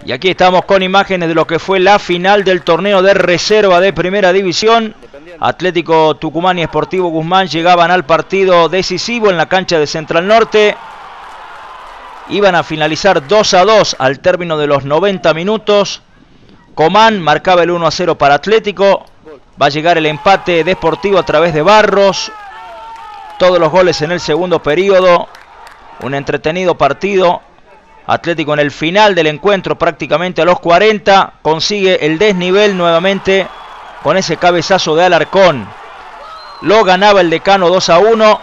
Y aquí estamos con imágenes de lo que fue la final del torneo de reserva de Primera División. Atlético Tucumán y Sportivo Guzmán llegaban al partido decisivo en la cancha de Central Norte. Iban a finalizar 2-2 al término de los 90 minutos. Comán marcaba el 1-0 para Atlético. Va a llegar el empate de Sportivo a través de Barros. Todos los goles en el segundo periodo. Un entretenido partido. Atlético en el final del encuentro, prácticamente a los 40, consigue el desnivel nuevamente con ese cabezazo de Alarcón. Lo ganaba el Decano 2-1,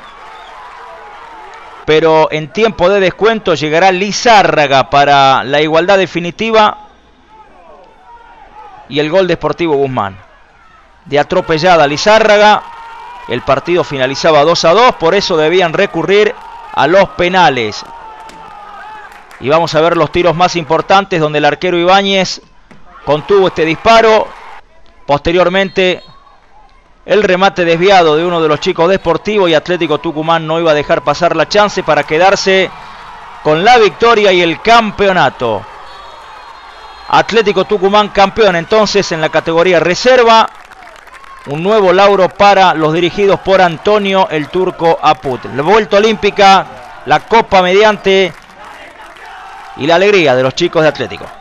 pero en tiempo de descuento llegará Lizárraga para la igualdad definitiva y el gol de Sportivo Guzmán. De atropellada Lizárraga, el partido finalizaba 2-2, por eso debían recurrir a los penales. Y vamos a ver los tiros más importantes donde el arquero Ibáñez contuvo este disparo. Posteriormente el remate desviado de uno de los chicos de Sportivo, y Atlético Tucumán no iba a dejar pasar la chance para quedarse con la victoria y el campeonato. Atlético Tucumán campeón entonces en la categoría reserva. Un nuevo lauro para los dirigidos por Antonio el Turco Aput. La vuelta olímpica, la copa mediante y la alegría de los chicos de Atlético.